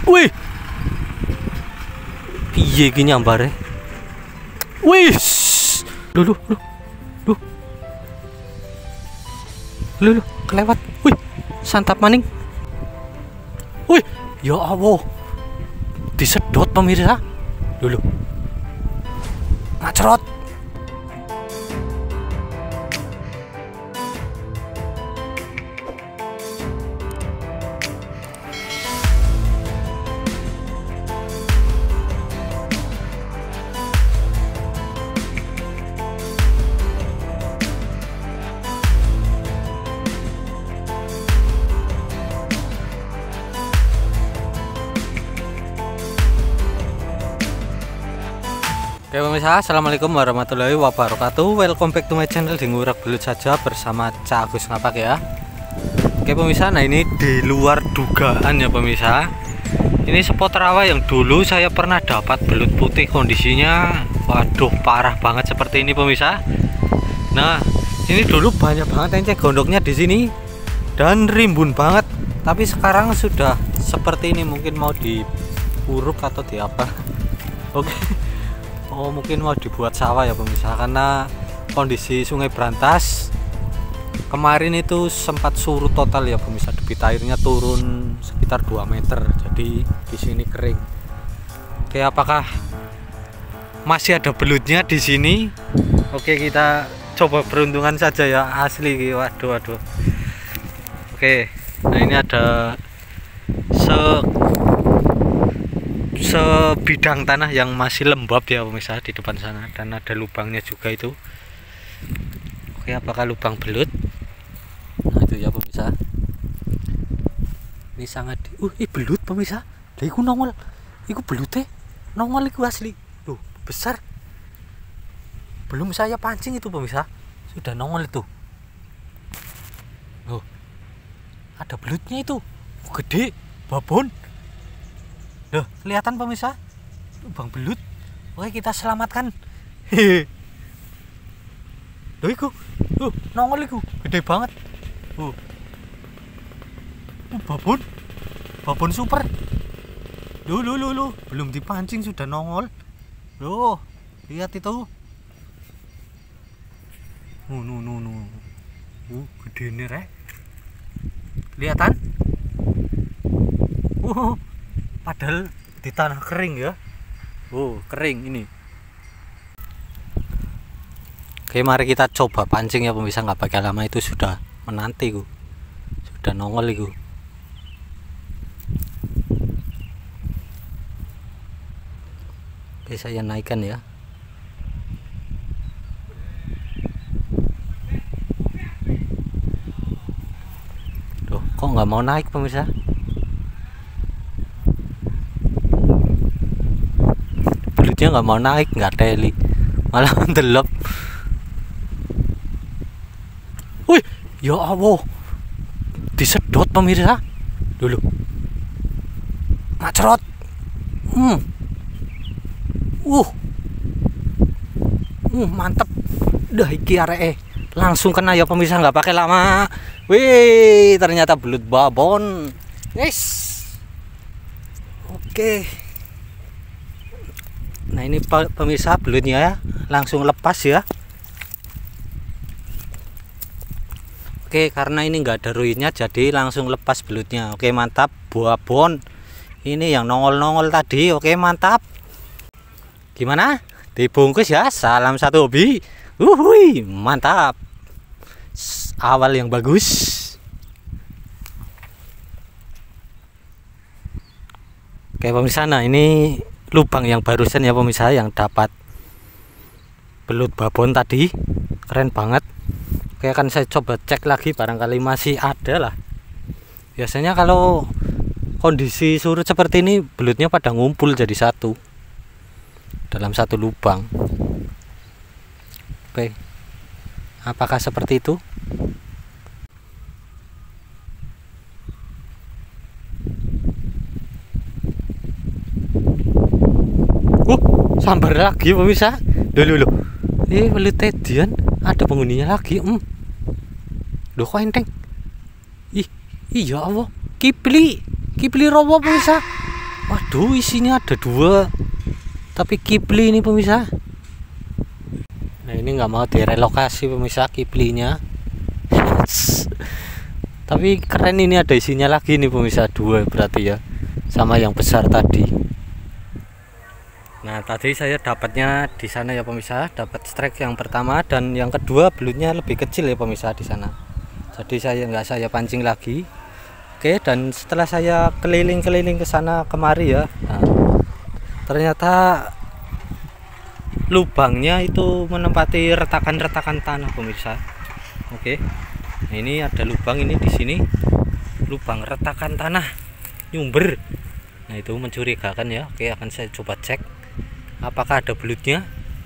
Wih, piye iki nyambare? Wih, lu kelewat. Wih, santap maning. Wih, ya Allah, disedot pemirsa. Dulu, ngacrot. Oke pemirsa, assalamualaikum warahmatullahi wabarakatuh. Welcome back to my channel di Ngurak Belut saja bersama Cak Agus Ngapak ya. Oke pemirsa, nah ini di luar dugaan ya pemirsa. Ini spot rawa yang dulu saya pernah dapat belut putih, kondisinya waduh parah banget seperti ini pemirsa. Nah ini dulu banyak banget enceng gondoknya di sini dan rimbun banget. Tapi sekarang sudah seperti ini, mungkin mau diuruk atau di apa. Oke. Oh mungkin mau dibuat sawah ya pemirsa, karena kondisi Sungai Brantas kemarin itu sempat surut total ya pemirsa, debit airnya turun sekitar 2 meter, jadi di sini kering. Oke, apakah masih ada belutnya di sini? Oke, kita coba peruntungan saja ya, asli. Waduh. Oke, nah ini ada sebidang tanah yang masih lembab ya pemirsa di depan sana, dan ada lubangnya juga itu. Oke, apakah lubang belut? Nah itu ya pemirsa, ini sangat belut pemirsa. Lah iku nongol, iku belutnya nongol, iku asli loh, besar. Belum saya pancing itu pemirsa sudah nongol itu. Loh, ada belutnya itu, gede, babon. Loh, kelihatan pemirsa, lubang belut. Oke, kita selamatkan. Hehe. Loh iku, nongol iku, gede banget. Babon super. Loh, belum dipancing sudah nongol. Loh, lihat itu. No. Gede nih, Rek. Kelihatan? Padahal di tanah kering ya. Kering ini. Oke, mari kita coba pancing ya pemirsa, nggak pakai lama, itu sudah menanti sudah nongol itu. Oke, saya naikkan ya. Loh, kok nggak mau naik pemirsa? Belutnya nggak mau naik, nggak teli, malah mendelep. Wih, ya Allah, disedot pemirsa. Dulu ngacrot. Mantep. Dah iki areke langsung kena ya pemirsa, nggak pakai lama. Wih, ternyata belut babon. Yes. Oke. Nah ini pemirsa belutnya ya, langsung lepas ya. Oke, karena ini enggak ada ruinnya jadi langsung lepas belutnya. Oke, mantap, babon. Ini yang nongol-nongol tadi. Oke, mantap. Gimana? Dibungkus ya. Salam satu hobi. Mantap. Awal yang bagus. Oke pemirsa, nah ini lubang yang barusan ya pemirsa, yang dapat belut babon tadi. Keren banget. Oke, akan saya coba cek lagi, barangkali masih ada lah. Biasanya kalau kondisi surut seperti ini belutnya pada ngumpul jadi satu dalam satu lubang. Oke, apakah seperti itu? Sambar lagi pemirsa. Loh. Belut tedian, ada penghuninya lagi. Loh kok enteng. Iya Allah, kipli rawa pemirsa. Waduh, isinya ada 2. Tapi Kipli ini pemirsa. Nah, ini nggak mau direlokasi pemirsa Kiplinya. Tapi keren, ini ada isinya lagi nih pemirsa, 2 berarti ya. Sama yang besar tadi. Nah, tadi saya dapatnya di sana ya pemirsa, dapat strike yang pertama dan yang kedua belutnya lebih kecil ya pemirsa di sana. Jadi saya pancing lagi. Oke, dan setelah saya keliling-keliling ke sana kemari ya, nah, ternyata lubangnya itu menempati retakan-retakan tanah pemirsa. Oke, nah ini ada lubang ini di sini, lubang retakan tanah nyumber. Nah, itu mencurigakan ya. Oke, akan saya coba cek apakah ada belutnya.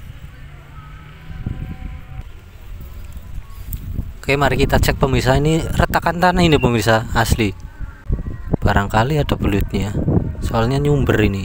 Oke, mari kita cek pemirsa. Ini retakan tanah ini pemirsa, asli. Barangkali ada belutnya, soalnya nyumber ini.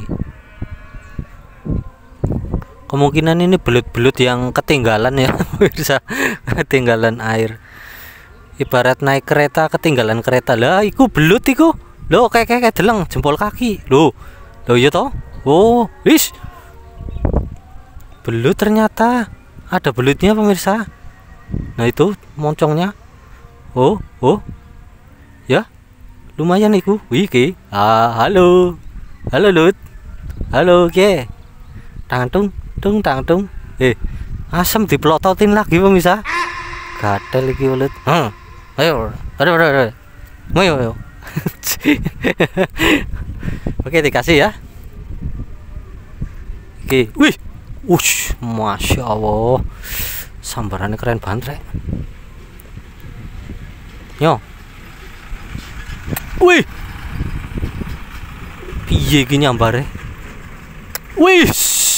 Kemungkinan ini belut-belut yang ketinggalan ya pemirsa, ketinggalan air. Ibarat naik kereta ketinggalan kereta. Lah, iku belut iku. Loh, kayak deleng jempol kaki. Loh iya toh. Oh, wis. Belut ternyata. Ada belutnya pemirsa. Nah, itu moncongnya. Oh. Ya. Lumayan iku. Wih, ke. Halo. Halo, Lut. Halo, ke. Tangtung. Asem dipelototin lagi pemirsa. Gatel iki Lut. Ayo. Ayo. Oke, dikasih ya. Oke. Wih. Ush, Masya Allah. Sambarannya keren banget, rek. Yo. Wih. Piye iki nyambare? Wih.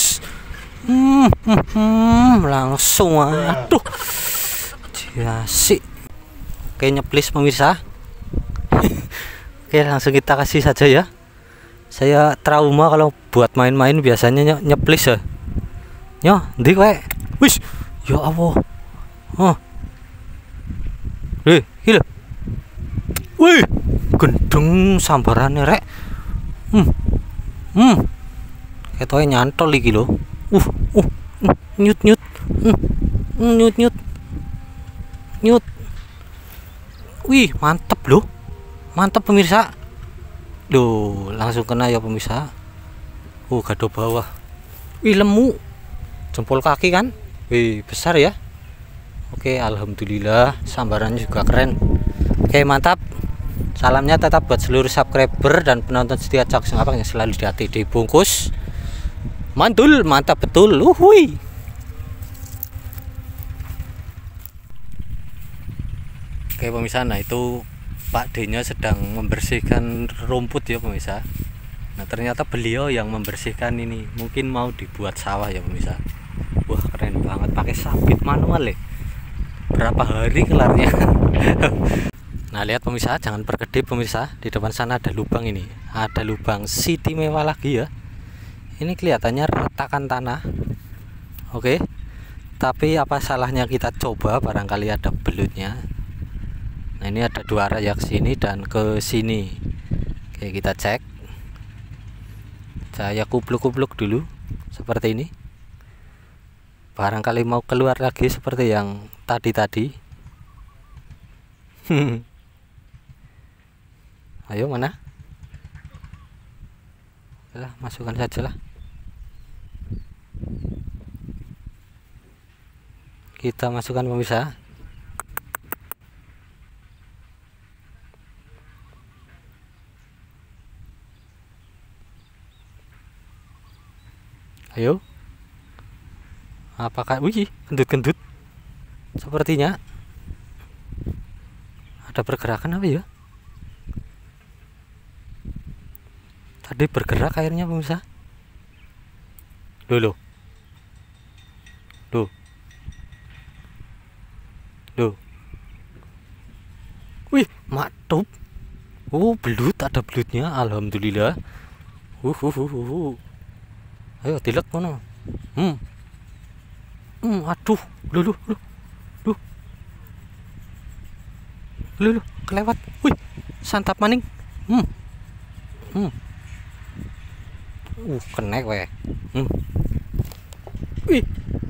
Langsung, aduh. Asik. Oke, nyeplis pemirsa. Oke, langsung kita kasih saja ya. Saya trauma kalau buat main-main biasanya nyeplis ya. Yo, ndi kowe? Wis. Ya Allah. Gila. Wih, gendeng sambarannya rek. Ketoke nyantol iki lho. Nyut. Wih, mantep loh. Mantap pemirsa. Loh, langsung kena ya pemirsa. Gado bawah. Wih, lemu. Jempol kaki kan? Wih, besar ya. Oke, alhamdulillah, sambarannya juga keren. Oke, mantap. Salamnya tetap buat seluruh subscriber dan penonton setia Cak Ngapak yang selalu di hati dibungkus. Mantul, mantap betul. Uhui. Oke pemirsa, nah itu Pak D-nya sedang membersihkan rumput ya pemirsa. Nah, ternyata beliau yang membersihkan ini. Mungkin mau dibuat sawah ya pemirsa. Wah, keren banget, pakai sabit manual ya. Berapa hari kelarnya. Nah, lihat pemirsa, jangan perkedip pemirsa. Di depan sana ada lubang ini. Ada lubang Siti Mewah lagi ya. Ini kelihatannya retakan tanah. Oke. Tapi apa salahnya kita coba, barangkali ada belutnya. Nah, ini ada 2 arah ya, ke sini dan ke sini. Oke, kita cek. Saya kupluk-kupluk dulu seperti ini. Barangkali mau keluar lagi seperti yang tadi. Ayo, mana? Lah, masukkan saja lah. Kita masukkan pemirsa. Ayo. Apakah, wih, kentut sepertinya ada pergerakan apa ya? Tadi bergerak airnya pemirsa. Loh. Wih, mantap. Belut, ada belutnya, alhamdulillah. Ayo tilek mana? Aduh, lu, kelewat. Wih, santap maning. Kenek weh. Wih.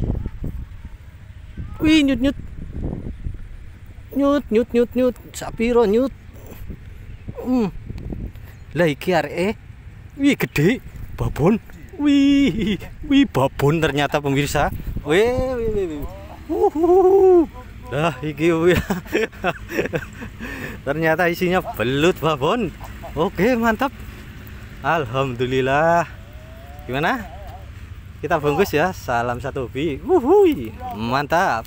Wih, nyut nyut. Nyut nyut nyut nyut. Sapiro nyut. Lah iki areke. Wih, gede. Babon. Wih, babon ternyata pemirsa. Wih. Lah iki ternyata isinya belut babon. Oke, mantap. Alhamdulillah. Gimana? Kita bungkus ya. Salam satu hobi. Wuhui, mantap.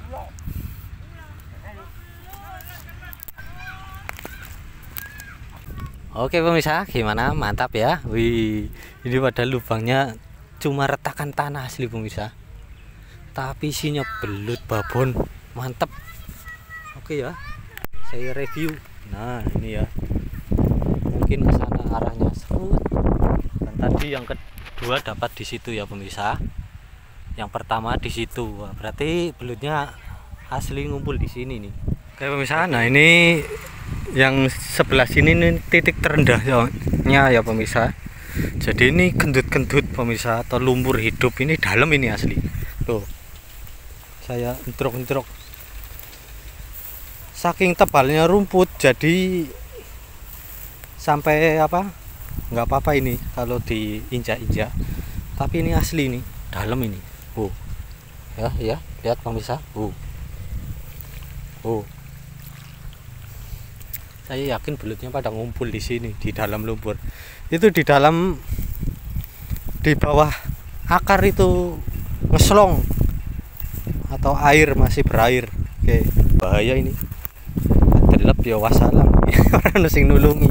Oke pemirsa, gimana? Mantap ya. Wih, ini pada lubangnya cuma retakan tanah asli pemirsa. Tapi isinya belut babon. Mantap. Oke ya. Saya review. Nah, ini ya. Mungkin ke sana arahnya serut. Dan tadi yang kedua dapat di situ ya pemirsa. Yang pertama di situ. Wah, berarti belutnya asli ngumpul di sini nih. Oke pemirsa, nah ini yang sebelah sini nih titik terendahnya ya pemirsa. Jadi ini gendut-gendut pemirsa atau lumpur hidup ini dalam ini asli. Tuh. Saya entrok-entrok. Saking tebalnya rumput jadi sampai apa? Nggak apa-apa ini kalau diinjak-injak. Tapi ini asli nih, dalam ini. Ya, lihat pemirsa. Saya yakin belutnya pada ngumpul di sini di dalam lumpur. Itu di bawah akar itu ngeslong atau air masih berair. Oke, bahaya ini. Delep ya wassalam. Orang sing nulungi.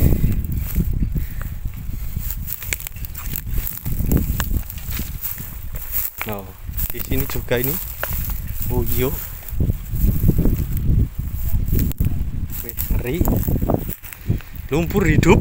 Nah, di sini juga ini. Iya. Ngeri. Lumpur hidup.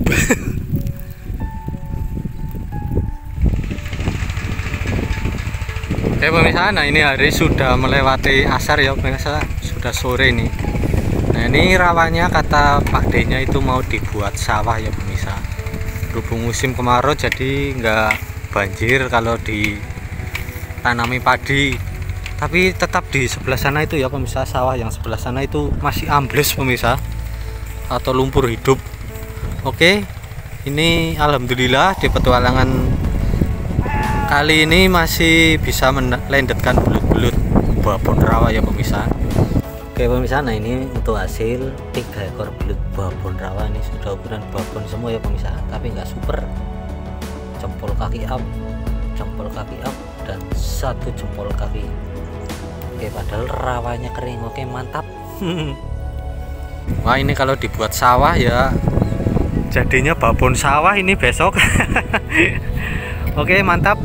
Oke pemirsa, nah ini hari sudah melewati asar ya pemirsa, sudah sore nih. Nah ini rawannya kata Pak D-nya itu mau dibuat sawah ya pemirsa. Berhubung musim kemarau jadi nggak banjir kalau ditanami padi. Tapi tetap di sebelah sana itu ya pemirsa, sawah yang sebelah sana itu masih ambles pemirsa, atau lumpur hidup. Oke, ini alhamdulillah di petualangan kali ini masih bisa melendetkan belut-belut babon rawa ya pemirsa. Oke pemirsa, nah ini untuk hasil 3 ekor belut babon rawa ini sudah ukuran babon semua ya pemirsa, tapi nggak super. Jempol kaki up, dan 1 jempol kaki. Oke, padahal rawanya kering. Oke, mantap. Wah, ini kalau dibuat sawah ya jadinya babon sawah ini besok. Oke, mantap.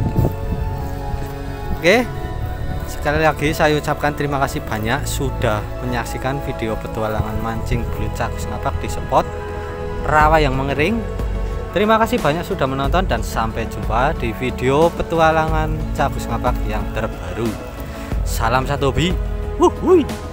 Oke, sekali lagi saya ucapkan terima kasih banyak sudah menyaksikan video petualangan mancing belut cakus ngapak di spot rawa yang mengering. Terima kasih banyak sudah menonton dan sampai jumpa di video petualangan cakus ngapak yang terbaru. Salam satu hobi. Wuhui.